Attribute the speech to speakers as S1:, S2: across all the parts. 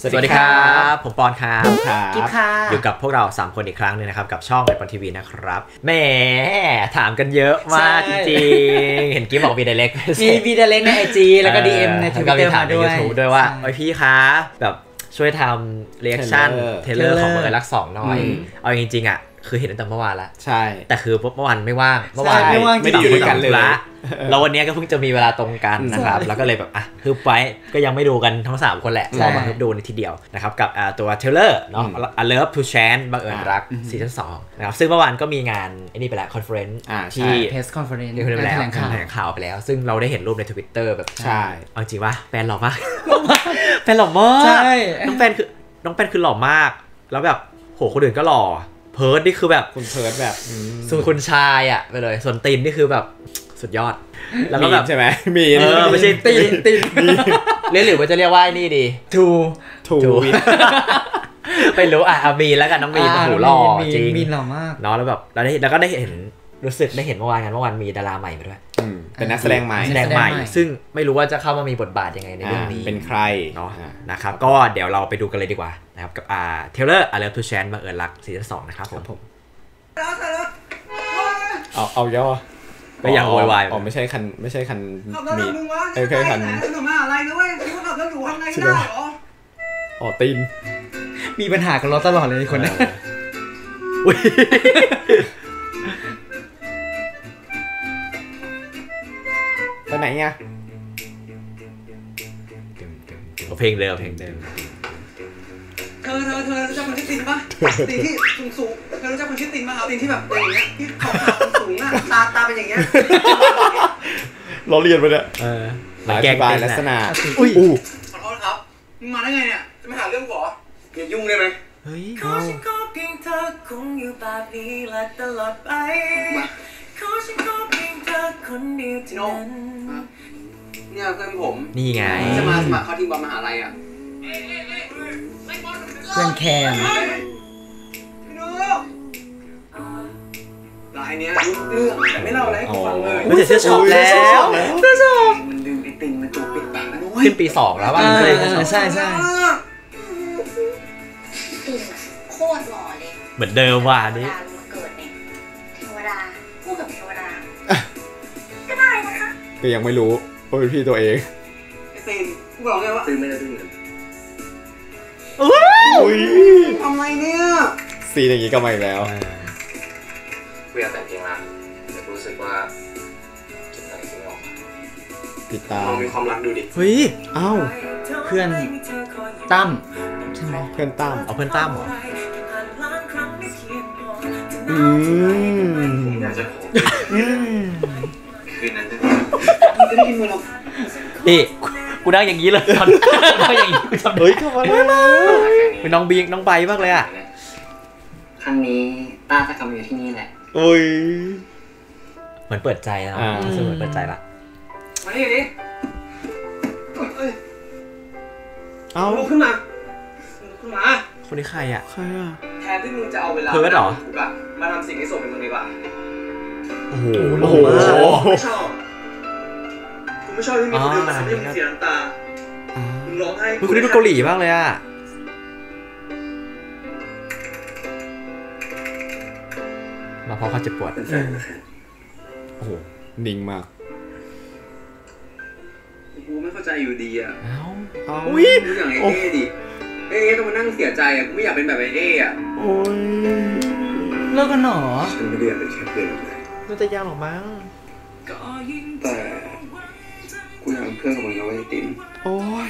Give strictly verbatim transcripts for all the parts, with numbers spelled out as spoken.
S1: สวัสดีครับผมปอนครับ
S2: กิ๊บค่ะ
S1: อยู่กับพวกเราสามคนอีกครั้งนึงนะครับกับช่องไอปอนทีวีนะครับแหมถามกันเยอะมากจริงๆเห็นกิ๊บบอกมีไดเรก
S2: มีมีไดเรกใน ไอ จี แล้วก็ ดี เอ็ม ใน ทวิตเตอร์ มาด้วย
S1: ยูทูบด้วยว่าไอพี่คะแบบช่วยทำเรีแอคชั่นเทเลอร์ของเมอร์ลักสองหน่อยเอาจริงๆอ่ะคือเห็นตั้งแต่เมื่อวานแล้ว
S3: ใช่
S1: แต่คือเมื่อวานไม่ว่างเมื่อวาน
S3: ไม่ว่างไม่ได้อยู่ด้วยกันเลย
S1: แล้ววันนี้ก็เพิ่งจะมีเวลาตรงกันนะครับแล้วก็เลยแบบอ่ะฮึบไว้ก็ยังไม่ดูกันทั้งสามคนแหละเรามาฮึบดูในทีเดียวนะครับกับตัวเทเลอร์เนาะ A Love to Chance บังเอิญรักซีซั่นสองนะครับซึ่งเมื่อวานก็มีงานไอ้นี่ไปแล้วคอนเฟอเรนซ์ที่
S2: Press Conference
S1: ที่แถลงข่าวแถลงข่าวไปแล้วซึ่งเราได้เห็นรูปใน Twitter แบบ
S3: ใช่
S1: เอาจริงว่าแฟนหล่อมากแฟนหล่อมากน้องแฟนคือน้องแฟนคือหล่อมากแล้วแบบโหคนอื่นก็หล่อเพิร์ดนี่คือแบบ
S3: คุณเพิร์ดแบบ
S1: ส่วนคุณชายอ่ะไปเลยส่วนตีนนี่คือแบบสุดยอด
S3: แล้วก็แบบใช่ไหมมี
S1: เออไม่ใช่ตีนตีนเรียกหรือว่าจะเรียกว่านี่ดี
S2: ทู
S3: ทู
S1: ไปรู้อ่ะมีแล้วกันน้องมีนหูหล่อจริง
S2: มีนหล่อมาก
S1: เนาะแล้วแบบเราได้แล้วก็ได้เห็นรู้สึกได้เห็นเมื่อวานกันเมื่อวานมีดาราใหม่มาด้วย
S3: เป็นนักแสดงใหม่
S1: แสดงใหม่ซึ่งไม่รู้ว่าจะเข้ามามีบทบาทยังไงในเรื่องนี้
S3: เป็นใคร
S1: เนาะนะครับก็เดี๋ยวเราไปดูกันเลยดีกว่านะครับกับอ่าเทเลอร์ A Love to Chance บังเอิญรักซีซั่นสองนะครับผม
S3: เอาเอาย่อ
S1: ก็ยังโวยวาย
S3: อ๋อไม่ใช่คันไม่ใช่คันมี
S4: เอ้ยแค่คันหนูมาอะไรนะเว้ยคิดว่าขับรถอยู่ข้างในได้เหรอ
S3: อ๋อตีน
S2: มีปัญหากับรถตลอดเลยคนนี้
S3: ไปไหนอ่ะ
S1: เพลงเดิมเพลงเดิม
S4: เธอเธอเธอรู้จักคนชื่อตินปะตินที่สูงสูงเธอรู้จักคนชื่อตินปะเอาตินที่แบบอย่างเงี้ยที่ขาวๆสูงอ่ะตาตาเป็นอย่างเงี้ย
S3: เราเรียนไปเนี่ย
S1: เออ
S3: มาแก้บายลักษณะ
S4: อุ้ยขอโทษครับมึงมาได้ไงเนี่ยจะมาหาเรื่องหัวอย่ายุ่งได้ไหม
S1: เฮ้ย
S4: ขอฉันขอเพียงเธอคงอยู่แบบนี้และตลอดไปขอฉันขอเพียงเธอคนเดียวเท่านั้นเนี่ยเพื่อนผม
S1: นี่ไง
S4: จะมาสมัครเข้าทีมบอลมหาลัยอ่ะ
S2: เพื่อนแคม
S4: ลายเนี้ยเรื่องแต่ไม่เล่าอะไรให้ฟังเลย
S1: ไม่จะเสื้อช็อปแล้ว
S4: เสื้อช็อปมันดึงไอติงมันตัวปิดปากด้วย
S1: ขึ้นปีสองแล้วป่ะ
S2: ใช่ใช่
S5: ติงโคตรหล่อเลย
S1: เหมือนเดิมว่ะนี้
S5: เกิดเนี่ยเทวดาคู่กับเทวดาก็ได้นะคะ
S3: ก็ยังไม่รู้ว่าเป็นพี่ตัวเอง
S4: ไอติงกูบอกเลยว่าติงไม่ได้ติงเลย
S3: อุ้ย
S4: ทำไรเนี่ย
S3: ซีนอย่างนี้ก็มาอีกแล้ว
S4: กูอยากแต่งเพลงละแต่รู้สึกว่าจิตใจไม่ออก
S3: ติดตาม
S4: ลองมีความรักดูดิ
S1: เฮ้ย
S3: เอ้า
S2: เพื่อนตั้มใช่ไหม
S3: เพื่อนตั้ม
S1: เอาเพื่อนตั้มเหรอ
S3: อืม
S4: อยากจะขอคืนนั้นจะจะได้ยินมือเรา
S1: นี่กูนั่งอย่างนี้เลยตอนนั่งอย่างนี้กูจำ
S3: เฮ้ยเข้ามาแล้ว
S1: เป็นน้องบีน้องใบมากเลยอ่ะ
S4: ครั้งนี้ต้าจะกลับมาอยู่ที่นี่แหละ
S3: โอ้ย
S1: เหมือนเปิดใจแล้วซึ่งเหมือนเปิดใจละ
S4: มาดิดิ
S3: เอา
S4: ลุกขึ้นมาลุกขึ้นมา
S1: คนนี้ใครอ่ะ
S3: ใครอ่ะ
S4: แทนที่มึงจะเอาเวลา
S1: เพิร์ดเหรอ
S4: มาทำสิ่งที่สมเป็นมึงดีกว่า
S1: โอ้โห
S3: โอ้โห
S4: ไม่ชอบกูไม่ชอบที่มีคนอื่นมาทำให้มึงเสียน้ำตามึงร้องไห้
S1: คุณนี่ดูเกาหลีมากเลยอ่ะมาเพราะเขาเจ็บปวด
S3: โอ้โหนิ่งมาก
S4: กูไม่เข้าใจอยู่ดีอ่ะ
S1: เอ้า
S3: เอ้า
S4: อุ้ยดูอย่างไอ้เอ๊ดิเอ๊ต้องมานั่งเสียใจอ่ะกูไม่อยากเป็นแบบไอ้เอ๊อ่ะ
S3: โอ้ย
S2: เลิกกันหรอ
S4: ฉันไม่ได้อยากเป็นแค่เพื่อนเลย
S1: น่าจะยากหรอกมั้ง
S4: แต่กูอยากเป็นเพื่อนกับมึงนะเว้ยติน
S3: โอ้ย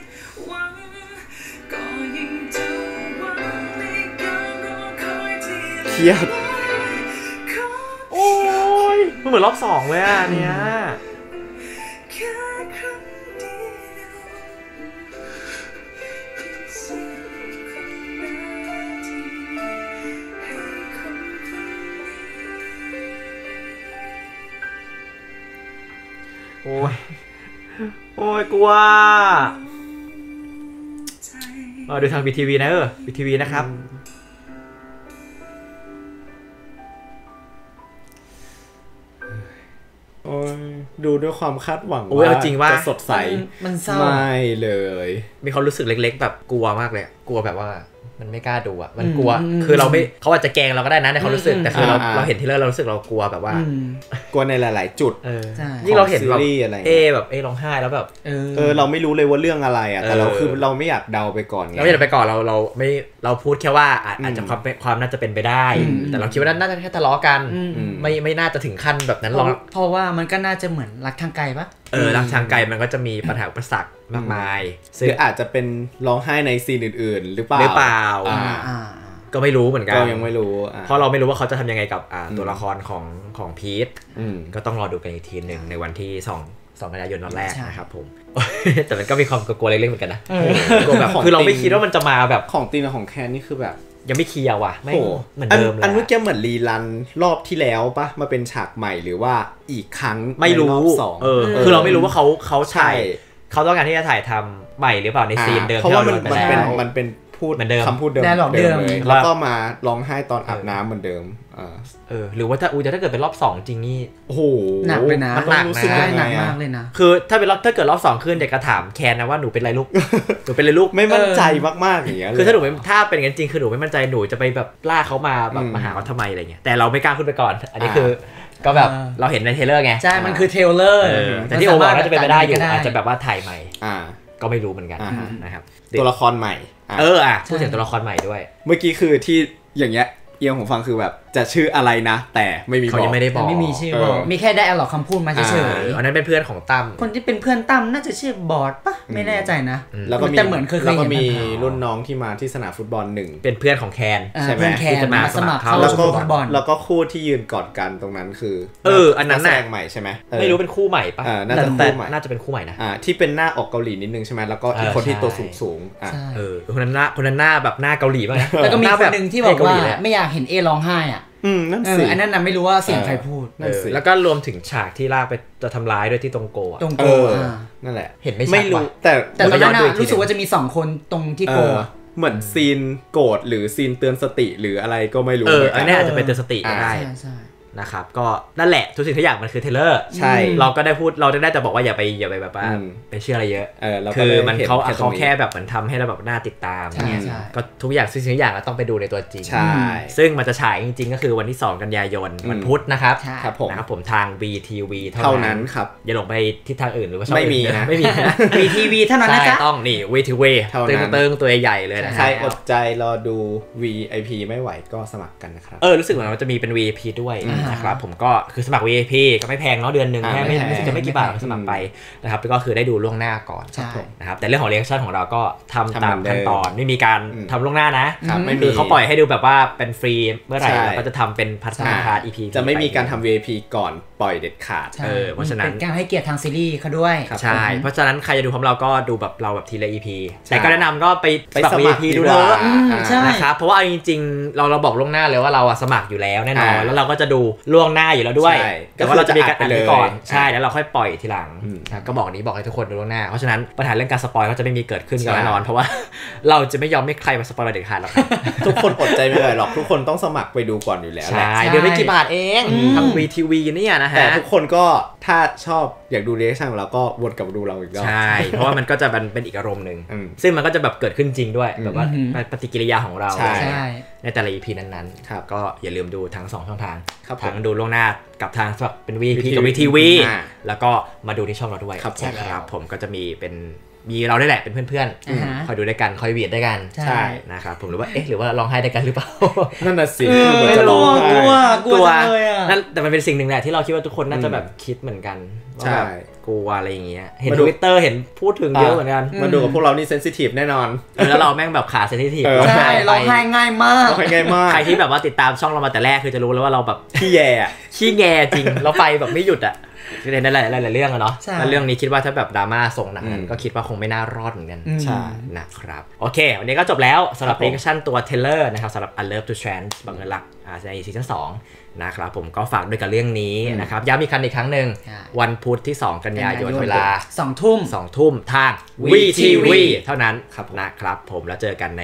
S3: เครียด
S1: โอ้ยมันเหมือนรอบสองเลยอ่ะเนี้ยโอ้ยโอ้ยกลัวมาดูทาง บี ที วี นะเออ บี ที วี นะครับ
S3: โอ้ยดูด้วยความคาดหวัง
S1: โอ้ยเอาจริงว่า
S3: จะสดใส
S2: มันเศร้า
S3: ไม่เลย
S1: มีความรู้สึกเล็กๆแบบกลัวมากเลยกลัวแบบว่ามันไม่กล้าดูอ่ะมันกลัวคือเราไม่เขาอาจจะแกล้งเราก็ได้นะในความรู้สึกแต่คือเราเราเห็นทีเลอร์เรารู้สึกเรากลัวแบบว่าก
S3: ลัวในหลาย ๆ จุด
S1: เออ
S2: ใช่
S1: ยิ่งเราเห็นแบบ
S3: ซีรีส์อะไร
S1: เอแบบเอร้องไห้แล้วแบบ
S2: เออ
S3: เออเราไม่รู้เลยว่าเรื่องอะไรอ่ะแต่เรา
S1: เออ
S3: คือเราไม่อยากเดาไปก่อนไง
S1: เราไม่ได้ไปก่อนเราเราไม่เราพูดแค่ว่าอาจอาจจะความความน่าจะเป็นไปได้ แต่เราคิดว่าน่าจะแค่ทะเลาะกันไม่ไม่น่าจะถึงขั้นแบบนั้นหรอก
S2: เพราะว่ามันก็น่าจะเหมือนรักทางไกลปะ
S1: เออรักทางไกลมันก็จะมีปัญหาอุปสรรคมากมาย
S3: ห
S1: ซึ่ง
S3: รืออาจจะเป็นร้องไห้ในซีนอื่น ๆ หรือเปล่า
S1: หรือเปล่า
S3: อ่า
S2: อ่า
S1: ก็ไม่รู้เหมือนกัน
S3: ก็ยังไม่รู้อ่ะ
S1: เพราะเราไม่รู้ว่าเขาจะทำยังไงกับอ่าตัวละครของของพีท
S3: อืม
S1: ก็ต้องรอดูกันอีกทีหนึ่งในวันที่สองสองกันยายนวันแรก
S2: ใช่
S1: นะครับผม แต่มันก็มีความกลัวๆเล็กๆเหมือนกันนะกลัวแบบคือเราไม่คิดว่ามันจะมาแบบ
S3: ของตีนของแคนนี่คือแบบ
S1: ยังไม่เคลียร์ว่ะไม่
S3: โห
S1: เหมือนเดิมเลย
S3: อันเมื่อ
S1: อะ
S3: กี้เหมือนรีรันรอบที่แล้วปะมาเป็นฉากใหม่หรือว่าอีกครั้ง
S1: ไม่รู้
S3: ในอบสอง
S1: เออคือเราไม่รู้ว่าเขาเขา
S3: ใช่
S1: ถ่ายเขาต้องการที่จะถ่ายทำใหม่หรือเปล่าในซีนเดิม
S3: เพราะว่ามัน
S1: ที่
S3: มัน
S1: เรา
S3: เป็น
S1: ดูไปแล้ว
S3: มันเป็นพูด
S1: เหมือนเดิม
S3: คำพูดเดิม
S2: dialogue เดิม
S3: เลยแล้วก็มาร้องไห้ตอนอาบน้ำเหมือนเดิมอ่า
S1: เออหรือว่าถ้าอูจะถ้าเกิดเป็นรอบสองจริงนี่
S3: โอ้โห
S2: หนักเลยนะ
S3: มันต้องรู้สึก
S2: ใช่
S3: ยัง
S2: ห
S3: ไง
S2: นัก
S3: อะ
S2: มากเลยนะ
S1: คือถ้าเป็นรอบถ้าเกิดรอบสองขึ้นเด็กก็ถามแคนนะว่าหนูเป็นไรลูก หนูเป็นไรลูก
S3: ไม่มั่นใจมากๆอย่างเงี้ย
S1: คือถ้าหนูไม่ถ้าเป็นอย่างนั้นจริงคือหนูไม่มั่นใจหนูจะไปแบบล่าเขามาแบบ
S3: อืม
S1: มาหาเขาทำไมอะไรเงี้ยแต่เราไม่กล้าขึ้นไปก่อน อันนี้คือก็แบบ
S2: อ่า
S1: เราเห็นในเทรลเลอร์ไง
S2: ใช่ มันคือเทรลเลอร์
S1: เออแต่ที่โอบอกน่าจะเป็นไปได้อยู่
S2: ก็
S1: อาจจะแบบว่าถ่ายใหม่
S3: อ่า
S1: ก็ไม่รู้เหมือนกัน
S3: อ่าฮะ
S1: นะครับ
S3: ตัวละครใหม่อ่ะ
S1: เอออ่ะพูดถึงตัวละครใหม่ด้วย
S3: เมื่อกี้คือที่อย่างเงี้ยเอียงผมฟังคือแบบจะชื่ออะไรนะ แต่ไม่มี
S1: เขา
S3: บอ
S1: ยัง
S3: ก
S1: ไม่ได้บอก
S2: ไม่มีชื่อ
S3: เออ
S2: บอกมีแค่ได้หรอกคำพูดมาเฉ
S3: อ่
S2: ย
S1: อันนั้นเป็นเพื่อนของตั้ม
S2: ๆคนที่เป็นเพื่อนตั้มน่าจะชื่อบอสปะไม่แน่ใจนะ
S3: แล้วก็มี
S2: แต่เหมือนเคยเคย
S3: แล้วก็
S2: เห็น
S3: มี
S2: ผ่านๆ
S3: รุ่นน้องที่มาที่สนามฟุตบอลหนึ่ง
S1: เป็นเพื่อนของแคน
S2: อ่า
S3: ใช่ไหม
S2: เพื่อนแคน
S1: ที่จะมา
S2: มาสมัคร
S1: สมัครเข้า
S2: เข้า
S3: แล้ว
S2: สู่
S3: ก็
S2: ฟุตบอล
S3: แล้วก็คู่ที่ยืนกอดกันตรงนั้นคือ
S1: เอออันนั้น
S3: กแส
S1: น่ะ
S3: ดงใหม่ใช่ไหมออ
S1: ไม่รู้เป็นคู่ใหม่ปะ
S3: อ่าน่าจะ
S1: แต่
S3: คู่ใหม่
S1: น่าจะเป็นคู่ใหม่นะ
S3: อ่าที่เป็นหน้าออกเกาหลีนิดนึงใช่ไหมแล้วก็อีก
S1: เออ
S3: คนที่
S1: ใช่
S3: ตัวสูงสูงๆอ่ะ
S2: ใช่
S1: เออคนนั้นหน้าคนนั้นหน้าแบบหน้าเกาหลีมากนะ
S2: แล้วก็มี
S1: า
S2: คนหนึ่งที่บอกว่า
S1: เกหลีเลยะ
S2: ไม่อยากเห็นเอร้องไห้อ่ะ
S3: อืมนั่น
S2: เอ
S3: สิ
S2: ออันนั้นน่ะไม่รู้ว่าเสียงใครพูด
S3: นั่นสิ
S1: เออแล้วก็รวมถึงฉากที่ลากไปจะทำร้ายด้วยที่ตรงโกะ
S2: ตรง
S3: เอ
S2: โก
S3: อ
S2: อ่า
S3: นั่นแหละ
S1: เห็นไม่ชัด
S3: ไม่รู้
S1: ว่ะ
S3: แต่
S2: แต่ตอนนั้น
S1: เดี๋ยวไปย้อนดูอี
S2: น่ะ
S1: กที
S2: รู้สึกว่าจะมีสองคนตรงที่
S3: เอ
S2: โก
S3: อ
S2: อะ
S3: เหมือนซีนโกรธหรือซีนเตือนสติหรืออะไรก็ไม่รู้
S1: เออ
S3: หมื
S1: อัน
S3: กั
S1: นี้อาจจะเป็นเตือนสติก็
S3: อ่า
S1: ได้
S2: ใช่ใช่
S1: นะครับก็นั่นแหละทุกสิ่งทุกอย่างมันคือเทรลเลอร์
S3: ใช่
S1: เราก็ได้พูดเราได้แต่บอกว่าอย่าไปอย่าไปแบบว่า
S3: อืม
S1: ไปเชื่ออะไรเยอะ
S3: เออเราก็
S1: คือ
S3: ได้
S1: มัน
S3: ห็
S1: เขา
S3: ตร
S1: เขา
S3: งนี้
S1: แค่แบบเหมือนทำให้เราแบบน่าติดตาม
S2: ใช่
S1: เนี่ย
S2: ใช่
S1: ก็ทุกอย่างสิ่งทุกอย่างก็ต้องไปดูในตัวจริง
S3: ใช่
S1: ซึ่งมันจะฉายจริงๆก็คือวันที่สองกันยายน
S3: อืม
S1: วันพุธนะครับ
S2: ใช่
S3: ครับผม
S1: นะครับผมทาง วี ที วี
S3: เท่า
S1: เท่า
S3: นั้
S1: นั้น น
S3: ครับ
S1: อย่าหลงไปทิศทางอื่นหรือว่าช่อง
S3: ไม่มี
S1: อื่
S3: นะ
S1: ไม่มีนะ
S2: วีทีวีเท่านั้นนะ
S1: ใช่
S2: จ๊ะ
S1: ต้องนี่ วี ที วี
S3: เท่านั้น
S1: ตึงเติงตัวใหญ่ๆเลยนะ
S3: ใคร
S1: ฮะ
S3: อดใจรอดู วี ไอ พี ไม่ไหวก็สมัครกันนะครับ
S1: เออรู้สึกเหมือนมันจะมีเป็น วี ไอ พี ด้วย
S2: อ่าน
S1: นะครับผมก็คือสมัคร วี ไอ พี ก็ไม่แพงเนาะเดือนหนึ่ง
S3: อ่า
S1: แค่ไม่
S3: ไม่แพง
S1: ไม่จะไม่กี่บาทสมัครไปนะครับก็คือได้ดูล่วงหน้าก่อน
S2: ใช่
S1: นะครับแต่เรื่องของเรีแอคชั่นของเราก็ทำ
S3: ทำ
S1: ตาม
S3: เหมือนเดิม
S1: ขั้นตอนไม่มีการ
S3: อืม
S1: ทำล่วงหน้านะครับ
S3: ไม่มี
S1: คือเขาปล่อยให้ดูแบบว่าเป็นฟรีเมื่อไหร่
S3: ใช่
S1: เราก็จะทำเป็นพัฒนาพาร์ท อี พี
S3: จะไม่มีการทำ วี ไอ พี ก่อนปล่อยเด็ดขาด
S2: ใช่
S1: เออเพราะฉะนั้น
S2: เป็นการให้เกียรติทางซีรีส์เขาด้วย
S3: ครับ
S1: ใช่เพราะฉะนั้นใครจะดูพร้อมเราก็ดูแบบเราแบบทีละ อี พี
S3: ใช่
S1: แต่ก็แนะนำก็ไป
S3: ไป
S1: สมัคร
S3: ส
S1: วี
S3: มั
S1: ไอ
S3: คร
S1: พี
S3: ดี
S1: ดู
S3: ก
S1: เถ
S3: ว่า
S1: อะ
S2: อืมใช่
S1: นะครับเพราะว่าเอาจริงๆเราเราบอกล่วงหน้าเลยว่าเราอะสมัครอยู่แล้วแน่นอน
S3: อ่า
S1: แล้วเราก็จะดูล่วงหน้าอยู่แล้วด้วย
S3: ใช่
S1: แต่ว่าเราจะมีการ
S3: ก็
S1: อัด
S3: คือจะอัดไปเลย
S1: ไว้ก่อน
S3: อ่า
S1: ใช่แล้วเราค่อยปล่อยทีหลัง
S3: อืม
S1: ครับก็บอกนี้บอกให้ทุกคนดูล่วงหน้าเพราะฉะนั้นปัญหาเรื่องการสปอยก็จะไม่มีเกิดขึ้นกัน
S3: ใช่
S1: แน่นอนเพราะว่า เราจะไม่ยอมให้ใครมาสปอยเราเด็ดขาดหรอกครับ
S3: ทุกคนอดใจไม่ได้หรอกทุกคนต้องสมัครไปดูก่อนอยู่แล้วแหละ
S1: ใช่เดือนไม่กี่บาทเองทาง วี ที วี เนี่ยนะฮะ
S3: แต่ทุกคนก็ถ้าชอบอยากดูเรีแอคชั่นของเราก็วนกลับมาดูเราอีกรอบ
S1: ใช่ เพราะว่ามันก็จะเป็นเป็นอีกอารมณ์หนึ่ง
S3: อืม
S1: ซึ่งมันก็จะแบบเกิดขึ้นจริงด้วย
S3: อืม
S1: แบบว่า
S2: อืม
S1: ปฏิกิริยาของเรา
S3: ใช่
S2: ใช่
S1: ในแต่ละ อี พี นั้น
S3: ครับ
S1: ๆ ก็อย่าลืมดูทั้งสองช่องทาง
S3: ครับผม
S1: ทั้งดูล่วงหน้ากับทางสำหรับเป็น วี พี
S3: วี
S1: กับ วี ที วี
S3: อ่า
S1: แล้วก็มาดูที่ช่องเราด้วย
S3: ครับผม
S1: นะครับผมก็จะมีเป็นมีเราได้แหละเป็นเพื่อน
S2: อ่าฮะ
S1: ๆคอยดูด้วยกันคอยเวียดด้วยกัน
S2: ใช่
S1: นะครับผมหรือว่าเอ๊ะหรือว่าร้องไห้ด้วยกันหรือเปล่า
S3: นั่นน่ะสิ
S2: เออ
S3: เหมือน
S2: ไม่
S3: จะร้
S2: รู้
S3: อง
S2: อะ
S3: ไห้
S2: กลัวกลัวจังเลยอ่ะ
S1: นั่นแต่มันเป็นสิ่งหนึ่งแหละที่เราคิดว่าทุกคนน่าจะแบบคิดเหมือนกันว่า
S3: ใช่
S1: แบบกลัวอะไรอย่างเงี้ยเห็น
S3: มา
S1: ท
S3: ดู
S1: วิตเตอร์เห็นพูดถึงเยอะเหมือนกัน
S3: มาดูกับพวกเรานี่เซนซิทีฟแน่นอน
S1: เออแล้วเราแม่งแบบขาเซนซิทีฟ
S3: เออ
S2: ใช่ร้องไห้ง่ายมาก
S3: ร้องไห้ง่ายมาก
S1: ใครที่แบบว่าติดตามช่องเรามาแต่แรกคือจะรู้แล้วว่าเราแบบ
S3: พี่แย่อะ
S1: ขี้แงจริง เราไปแบบไม่หยุดอ่ะในหลายๆหลายๆเรื่องอะเนาะ
S2: ใช่
S1: แล้วเรื่องนี้คิดว่าถ้าแบบดราม่าส่งหนังนั้น
S3: อืม
S1: ก็คิดว่าคงไม่น่ารอดเหมือนกัน
S2: อืม
S3: ใช่
S1: นะครับโอเค วันนี้ก็จบแล้วสำหรับ
S3: ครับผม
S1: เรีแอคชั่นตัวเทเลอร์นะครับสำหรับ I Love to Trans บังเอิญรักอ่าในซีซั่นสองนะครับผมก็ฝากด้วยกับเรื่องนี้นะครับย้ำอีกครั้งอีกครั้งหนึ่ง
S2: ใช่
S1: วันพุธที่ สอง กันยายนเวลา
S2: สองทุ่ม
S1: สองทุ่มทาง วี ที วี เท่านั้น
S3: ครับ
S1: นะครับผมแล้วเจอกันใน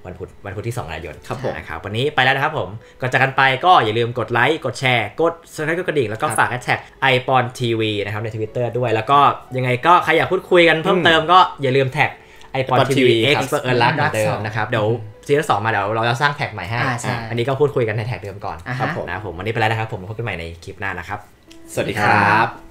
S1: วันพุธวันพุธที่สองกันยายน
S3: ครับผม
S1: นะครับวันนี้ไปแล้วนะครับผมก่อนจากกันไปก็อย่าลืมกดไลค์กดแชร์กด Subscribe กดกระดิ่งแล้วก็ฝากแฮชแท็ก ไอ ปอน ที วี นะครับใน Twitter ด้วยแล้วก็ยังไงก็ใครอยากพูดคุยกันเพิ่มเติมก็อย่าลืมแท็ก ไอ ปอน ที วี X เอิร์นรักเหมือนเดิมนะครับเดี๋ยวซีซั่นสองมาเดี๋ยวเราจะสร้างแท็กใหม่ให้อันนี้ก็พูดคุยกันในแท็กเดิมก่อนครับผมนะผมวันนี้ไปแล้วนะครับผมพบกันใหม่ในคลิปหน้านะครับ
S3: สวัสดีครับ